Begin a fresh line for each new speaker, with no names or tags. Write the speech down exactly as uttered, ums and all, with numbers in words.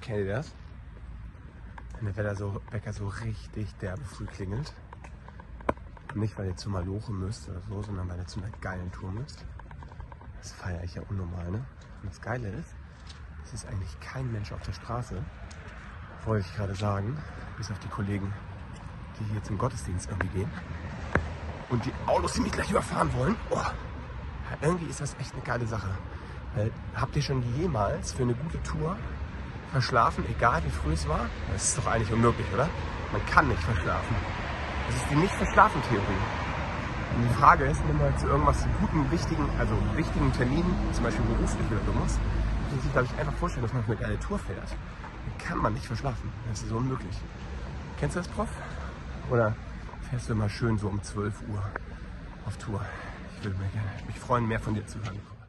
Kennt ihr das? Wenn der Wetter so, Wecker so richtig derbe früh klingelt. Nicht, weil ihr zu Maloche müsst oder so, sondern weil ihr zu einer geilen Tour müsst. Das feiere ich ja unnormal, ne? Und das Geile ist, es ist eigentlich kein Mensch auf der Straße, wollte ich gerade sagen, bis auf die Kollegen, die hier zum Gottesdienst irgendwie gehen. Und die Autos, die mich gleich überfahren wollen, oh, ja, irgendwie ist das echt eine geile Sache. Weil, habt ihr schon jemals für eine gute Tour verschlafen, egal wie früh es war? Das ist doch eigentlich unmöglich, oder? Man kann nicht verschlafen. Das ist die Nicht-Verschlafen-Theorie. Und die Frage ist, wenn man zu irgendwas guten, wichtigen, also wichtigen Terminen, zum Beispiel beruflich oder so muss, muss man sich, glaube ich, einfach vorstellen, dass man auf eine geile Tour fährt. Dann kann man nicht verschlafen. Das ist so unmöglich. Kennst du das, Prof? Oder fährst du immer schön so um zwölf Uhr auf Tour? Ich würde mich, mich freuen, mehr von dir zu hören.